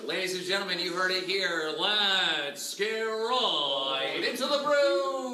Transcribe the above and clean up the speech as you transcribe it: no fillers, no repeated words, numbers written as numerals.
Ladies and gentlemen, you heard it here. Let's get right into the brew.